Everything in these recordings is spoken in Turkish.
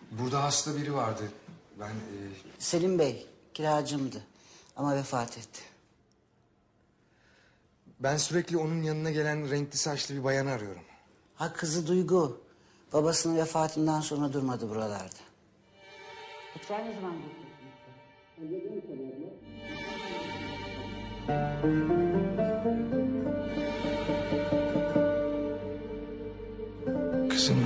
Burada hasta biri vardı. Ben... Selim Bey, kiracımdı ama vefat etti. Ben sürekli onun yanına gelen renkli saçlı bir bayanı arıyorum. Ha, kızı Duygu. Babasının vefatından sonra durmadı buralarda. Lütfen ne zaman Kızım...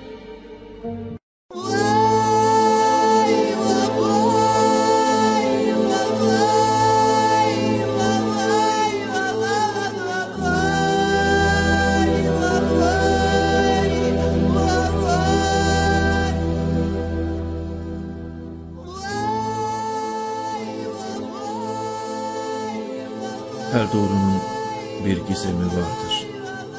Her doğrunun bir gizemi vardır.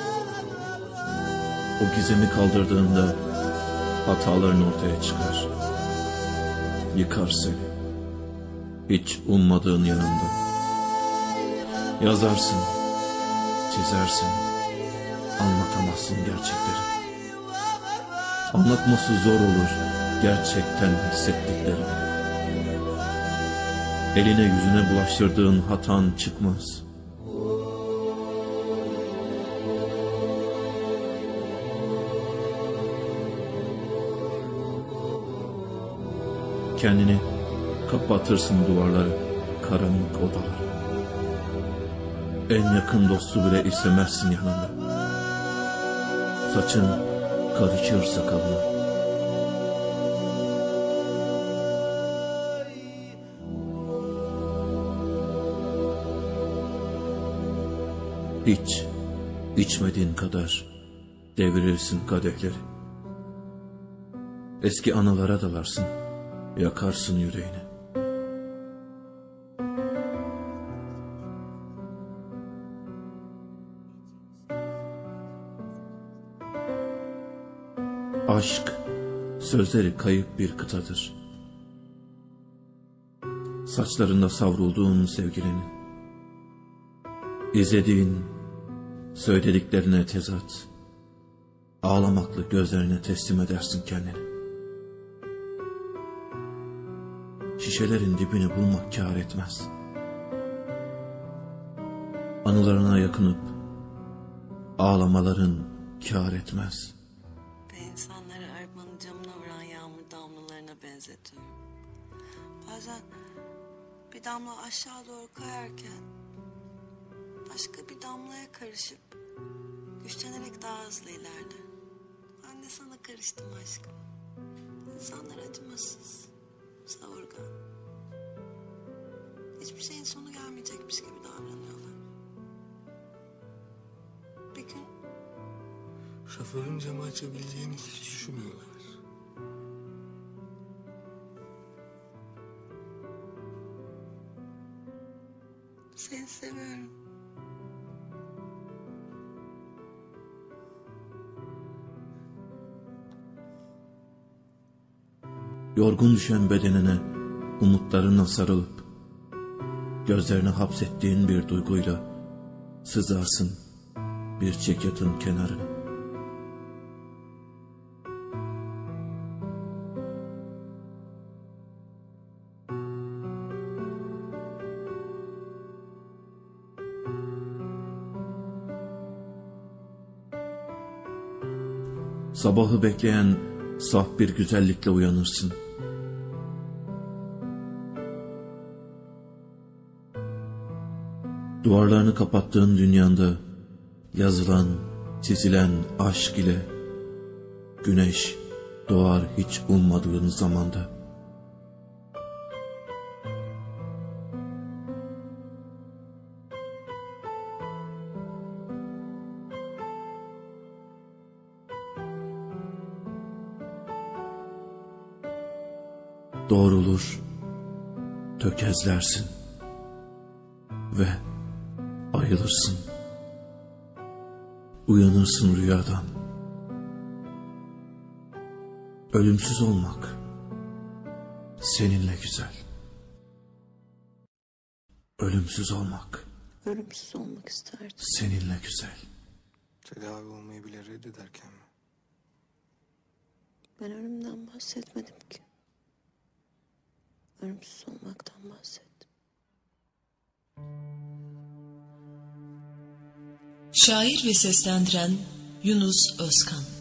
O gizemi kaldırdığında hataların ortaya çıkar. Yıkar seni. Hiç ummadığın yanında. Yazarsın, çizersin, anlatamazsın gerçekleri. Anlatması zor olur gerçekten hissettiklerini. Eline yüzüne bulaştırdığın hatan çıkmaz. Kendini kapatırsın duvarları, karanlık odaları. En yakın dostu bile istemezsin yanında. Saçın karışır sakalına. Hiç içmediğin kadar devirirsin kadehleri. Eski anılara dalarsın, yakarsın yüreğini. Aşk, sözleri kayıp bir kıtadır. Saçlarında savrulduğun sevgilinin. İzlediğin, söylediklerine tezat, ağlamaklı gözlerine teslim edersin kendini. Şişelerin dibini bulmak kâr etmez. Anılarına yakınıp ağlamaların kâr etmez. Ve insanları arabanın camına vuran yağmur damlalarına benzetiyorum. Bazen bir damla aşağı doğru kayarken başka bir damlaya karışıp güçlenerek daha hızlı ilerler. Ben de sana karıştım aşkım. İnsanlar acımasız, savurgan. Hiçbir şeyin sonu gelmeyecekmiş gibi davranıyorlar. Bir gün Şoförün camı açabileceğini hiç düşünmüyorlar. seni seviyorum. Yorgun düşen bedenine umutlarına sarılıp gözlerine hapsettiğin bir duyguyla sızarsın bir çekyatın kenarına. Sabahı bekleyen saf bir güzellikle uyanırsın. Duvarlarını kapattığın dünyanda yazılan, çizilen aşk ile güneş doğar hiç ummadığın zamanda. Doğrulur, tökezlersin ve ayılırsın. Uyanırsın rüyadan. Ölümsüz olmak seninle güzel. Ölümsüz olmak Ölümsüz olmak isterdim. seninle güzel. Tedavi olmayı bile reddederken mi? Ben ölümden bahsetmedim ki. Ölümsüz olmaktan bahsettim. Şair ve seslendiren Yunus Özkan.